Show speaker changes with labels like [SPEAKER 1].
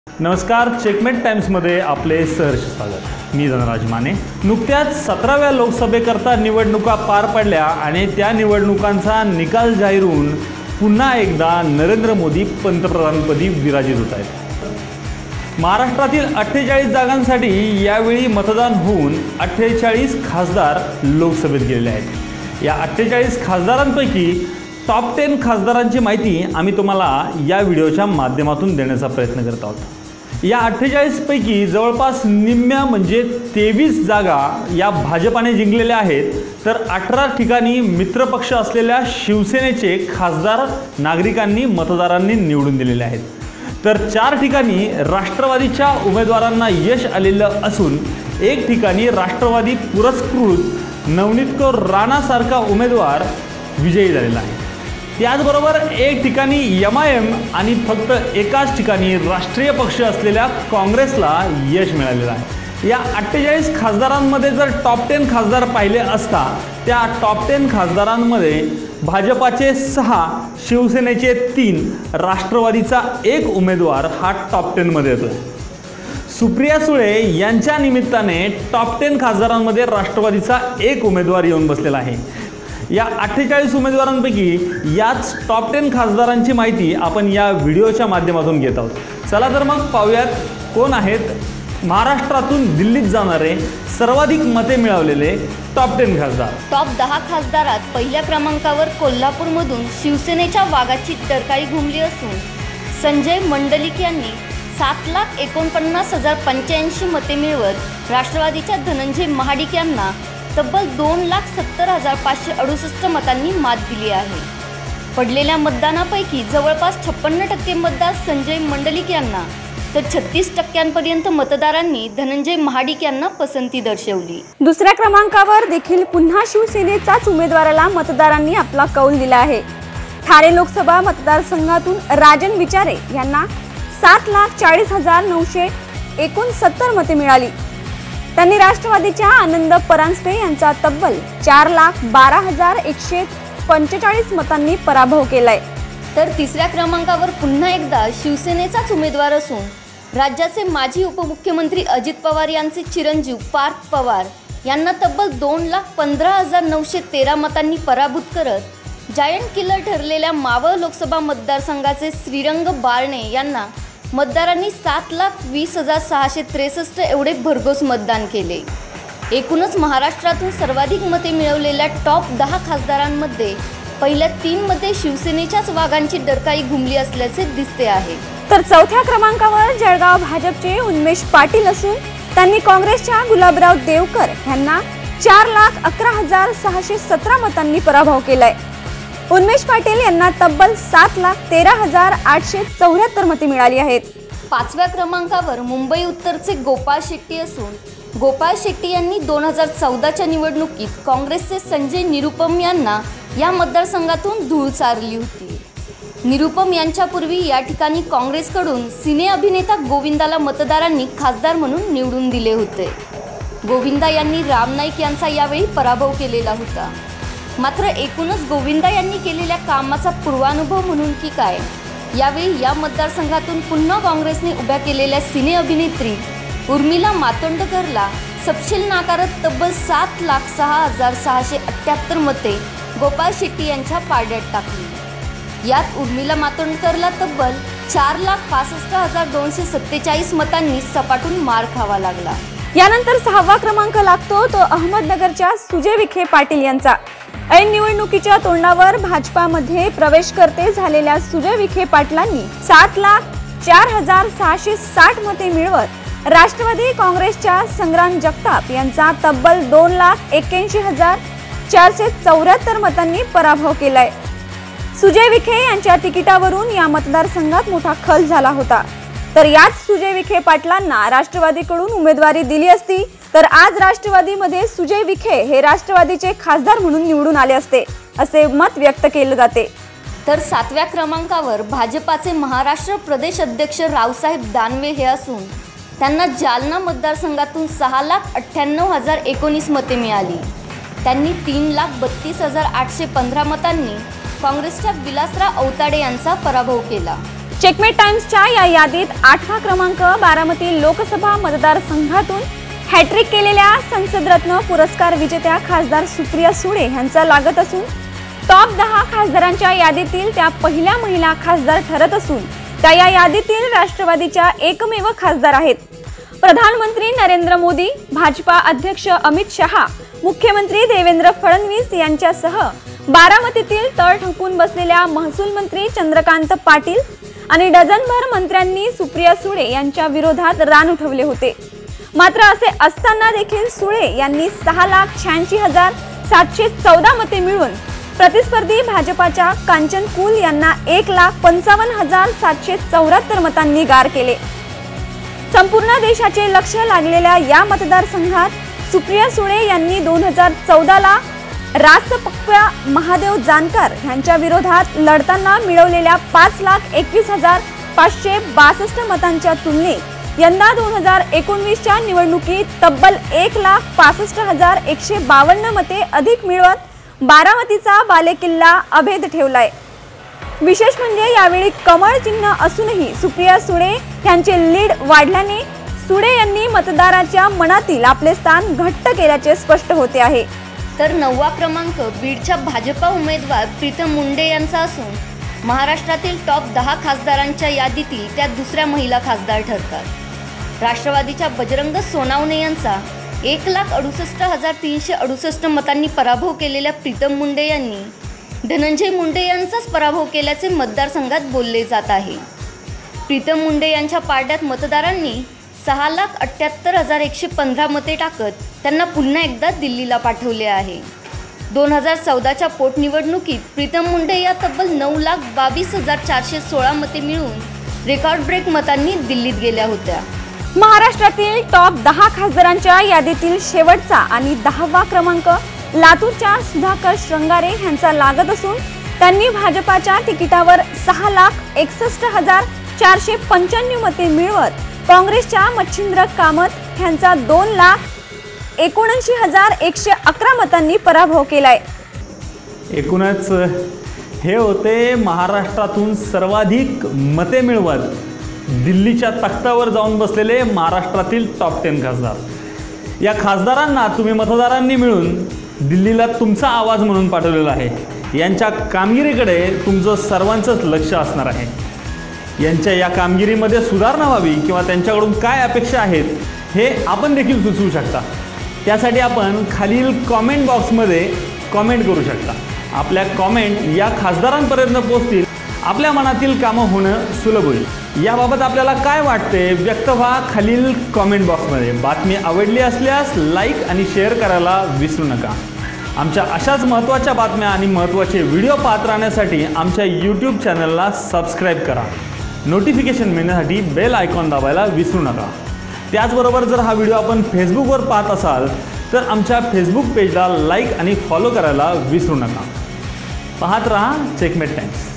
[SPEAKER 1] नमस्कार, चेकमेट टाइम्समध्ये आपले सहर्ष स्वागत। मी धनराज माने। नुकत्याच 17व्या लोकसभेकरता निवडणुका पार पडल्या आणि त्या निवडणुकांचा निकाल जाहीर होऊन पुन्हा एकदा नरेंद्र मोदी पंतप्रधानपदी विराजित होत आहेत। महाराष्ट्रातील 48 जागांसाठी यावेळी मतदान होऊन 48 खासदार लोकसभेत गेलेले आहेत। या 48 खासदारांपैकी टॉप 10 खासदारांची माहिती आम्ही तुम्हाला या व्हिडिओच्या माध्यमातून देण्याचा प्रयत्न करत आहोत। या 48 पैकी जवळपास निम्म्या म्हणजे 23 जागा या भाजपाने जिंकलेल्या आहेत, तर 18 ठिकाणी मित्रपक्ष असलेल्या शिवसेनेचे खासदार नागरिकांनी मतदारांनी निवडून दिलेले आहेत, तर 4 ठिकाणी राष्ट्रवादीच्या उमेदवारांना यश आलेलं असून 1 ठिकाणी राष्ट्रवादी पुरस्कृत नवनीत कौर राणासारखा उमेदवार विजयी झालेला आहे। त्याचबरोबर 1 ठिकाणी MIM आणि फक्त एकाच ठिकाणी राष्ट्रीय पक्ष असलेल्या काँग्रेसला यश मिळालेलं आहे। या 48 खासदारांमध्ये जर टॉप 10 खासदार पाहिले असता, त्या टॉप 10 खासदारांमध्ये भाजपाचे 6, शिवसेनेचे 3, राष्ट्रवादीचा 1 उमेदवार हा टॉप 10 मध्ये येतो। सुप्रिया सुळे यांच्या निमित्ताने टॉप 10 खासदारांमध्ये राष्ट्रवादीचा 1 उमेदवार येऊन बसलेला आहे। या 48 उमेदवारांपैकी याच टॉप 10 खासदारांची माहिती आपण या व्हिडिओच्या माध्यमातून घेत आहोत। चला तर मग पाहूयात कोण आहेत महाराष्ट्रातून दिल्लीत जाणारे सर्वाधिक मते मिळवलेले टॉप 10 खासदार।
[SPEAKER 2] टॉप 10 खासदारात पहिल्या क्रमांकावर कोल्हापूरमधून शिवसेनेच्या वाघाची टरकाळी घुमली असून संजय मंडलिक यांनी 7,49,085 मते मिळवत राष्ट्रवादीच्या धनंजय महाडिक यांना तब्बल 2,70,568 मतांनी मात दिली आहे। पडलेल्या मतदानापैकी जवळपास 56% मतदार संजय मंडलिक यांना, तर 36% मतदारांनी धनंजय महाडिक यांना पसंती दर्शवली।
[SPEAKER 3] दुसऱ्या क्रमांकावर देखील पुन्हा शिवसेनेचाच उमेदवाराला मतदारांनी आपला कौल दिला आहे। ठाणे लोकसभा मतदारसंघातून राजन विचारे यांना 7,40,969 मते मिळाली। त्यांनी राष्ट्रवादीच्या आनंद परांजपे यांचा तब्बल 4,12,145 मतांनी पराभव केलाय।
[SPEAKER 2] तर तिसऱ्या क्रमांकावर पुन्हा एकदा शिवसेनेचाच उमेदवार असून राज्याचे माजी उपमुख्यमंत्री अजित पवार यांचे चिरंजीव पार्थ पवार यांना तब्बल 2,15,913 मतांनी पराभूत करत जायंट किलर ठरलेल्या मावळ लोकसभा मतदारसंघाचे श्रीरंग बारणे यांना मतदारांनी 7,20,663 एवढे भरघोस मतदान केले। एकूणच महाराष्ट्रातून सर्वाधिक मते मिळवलेल्या टॉप 10 खासदारांमध्ये पहिल्या 3 मध्ये शिवसेनेच्याच वाघांची डरकाळी घुमली असल्याचे दिसते आहे।
[SPEAKER 3] तर चौथ्या क्रमांकावर जळगाव भाजपचे उन्मेष पाटील असून त्यांनी काँग्रेसच्या गुलाबराव देवकर यांना 4,11,617 मतांनी पराभव केलाय। उन्मेष पाटील यांना तब्बल 7,13,874 मते मिळाली आहेत।
[SPEAKER 2] 5व्या क्रमांकावर मुंबई उत्तरचे गोपाळ शेट्टी असून गोपाळ शेट्टी यांनी 2014च्या निवडणुकीत काँग्रेसचे संजय निरुपम यांना या मतदारसंघातून धूळ चारली होती। निरुपम यांच्यापूर्वी या ठिकाणी काँग्रेसकडून सिने अभिनेता गोविंदाला मतदारांनी खासदार म्हणून निवडून दिले होते। गोविंदा यांनी राम नाईक यांचा यावेळी पराभव केलेला होता। मात्र एकूणच गोविंदा यांनी केलेल्या कामाचा पूर्वानुभव म्हणून की काय, यावेळी या मतदारसंघातून पुन्हा काँग्रेसने उभ्या केलेल्या सिने अभिनेत्री उर्मिला मातोंडकरला सपशेल नाकारत तब्बल 7,06,678 मते गोपाळ शेट्टी यांच्या पारड्यात टाकली। यात उर्मिला मातोंडकरला तब्बल 4,65,247 मतांनी सपाटून मार खावा लागला।
[SPEAKER 3] यानंतर 6वा क्रमांक लागतो तो अहमदनगरच्या सुजय विखे पाटील यांचा। ऐन निवडणुकीच्या तोंडावर भाजपामध्ये प्रवेश करते झालेल्या सुजय विखे पाटलांनी 7,04,660 मते मिळवत राष्ट्रवादी काँग्रेसच्या संग्राम जगताप यांचा तब्बल 2,81,474 मतांनी पराभव केलाय। सुजय विखे यांच्या तिकिटावरून या मतदारसंघात मोठा खल झाला होता, तर याच सुजय विखे पाटलांना राष्ट्रवादीकडून उमेदवारी दिली असती तर आज राष्ट्रवादीमध्ये सुजय विखे हे राष्ट्रवादीचे खासदार म्हणून निवडून आले असते, असे मत व्यक्त केले जाते।
[SPEAKER 2] तर 7व्या क्रमांकावर भाजपाचे महाराष्ट्र प्रदेश अध्यक्ष रावसाहेब दानवे हे असून त्यांना जालना मतदारसंघातून 6,98,019 मते मिळाली। त्यांनी 3,32,815 मतांनी काँग्रेसच्या विलासराव औताडे यांचा पराभव केला।
[SPEAKER 3] चेकमेट टाइम्सच्या या यादीत 8वा क्रमांक बारामती लोकसभा मतदारसंघातून हॅट्रिक केलेल्या संसदरत्न पुरस्कार विजेत्या खासदार सुप्रिया सुळे यांचा लागत असून टॉप 10 खासदारांच्या यादीतील त्या पहिल्या महिला खासदार ठरत असून त्या या यादीतील राष्ट्रवादीच्या एकमेव खासदार आहेत। प्रधानमंत्री नरेंद्र मोदी, भाजपा अध्यक्ष अमित शहा, मुख्यमंत्री देवेंद्र फडणवीस यांच्यासह बारामतीतील तळ ठोकून बसलेल्या महसूल मंत्री चंद्रकांत पाटील आणि डझनभर मंत्र्यांनी सुप्रिया सुळे यांच्या विरोधात रान उठवले होते। मात्र असे असताना देखील सुळे यांनी 6,86,714 मते मिळवून प्रतिस्पर्धी भाजपाच्या कांचन कुल यांना 1,55,774 मतांनी गार केले। संपूर्ण देशाचे लक्ष लागलेल्या या मतदारसंघात सुप्रिया सुळे यांनी 2014ला रासपक्का महादेव जानकर यांच्या विरोधात लढताना मिळवलेल्या 5,21,562 मतांच्या तुलनेत यंदा 2019च्या निवडणुकीत तब्बल 1,65,152 मते अधिक मिळवत बारामतीचा बालेकिल्ला अभेद ठेवलाय। विशेष म्हणजे यावेळी कमळ चिन्ह असूनही सुप्रिया सुळे यांचे लीड वाढल्याने सुळे यांनी मतदाराच्या मनातील आपले स्थान घट्ट केल्याचे स्पष्ट होते आहे।
[SPEAKER 2] तर 9वा क्रमांक बीडच्या भाजपा उमेदवार प्रीतम मुंडे यांचा असून महाराष्ट्रातील टॉप 10 खासदारांच्या यादीतील त्या दुसऱ्या महिला खासदार ठरतात। राष्ट्रवादीच्या बजरंग सोनावणे यांचा 1,68,368 मतांनी पराभव केलेल्या प्रीतम मुंडे यांनी धनंजय मुंडे यांचाच पराभव केल्याचे मतदारसंघात बोलले जात आहे। प्रीतम मुंडे यांच्या पारड्यात मतदारांनी 6,78,115 मते टाकत त्यांना पुन्हा एकदा दिल्लीला पाठवले आहे। 2014च्या पोटनिवडणुकीत प्रीतम मुंडे या तब्बल 9,22,416 मते मिळवून रेकॉर्ड ब्रेक मतांनी दिल्लीत गेल्या होत्या।
[SPEAKER 3] महाराष्ट्रातील टॉप 10 खासदारांच्या यादीतील शेवटचा आणि 10वा क्रमांक लातूरच्या सुधाकर श्रंगारे यांचा लागत असून त्यांनी भाजपाच्या तिकिटावर 6,61,495 मते मिळवत काँग्रेसच्या मच्छिंद्र कामत यांचा 2,79,111 मतांनी पराभव केलाय।
[SPEAKER 1] एकूणच हे होते महाराष्ट्रातून सर्वाधिक मते मिळवत दिल्लीच्या तख्तावर जाऊन बसलेले महाराष्ट्रातील टॉप 10 खासदार। या खासदारांना तुम्ही मतदारांनी मिळून दिल्लीला तुमचा आवाज म्हणून पाठवलेला आहे। यांच्या कामगिरीकडे तुमचं सर्वांचंच लक्ष असणार आहे। यांच्या या कामगिरीमध्ये सुधारणा व्हावी किंवा त्यांच्याकडून काय अपेक्षा आहेत हे आपण देखील सुचवू शकता। त्यासाठी आपण खालील कॉमेंट बॉक्समध्ये कॉमेंट करू शकता। आपल्या कॉमेंट या खासदारांपर्यंत पोहोचतील, आपल्या मनातील कामं होणं सुलभ होईल। याबाबत आपल्याला काय वाटते व्यक्त व्हा खालील कॉमेंट बॉक्समध्ये। बातमी आवडली असल्यास लाईक आणि शेअर करायला विसरू नका। आमच्या अशाच महत्त्वाच्या बातम्या आणि महत्त्वाचे व्हिडिओ पाहत राहण्यासाठी आमच्या यूट्यूब चॅनलला सबस्क्राईब करा। नोटिफिकेशन मिळण्यासाठी बेल आयकॉन दाबायला विसरू नका। त्याचबरोबर जर हा व्हिडिओ आपण फेसबुकवर पाहत असाल तर आमच्या फेसबुक पेजला लाईक आणि फॉलो करायला विसरू नका। पाहत रहा चेकमेट टाइम्स।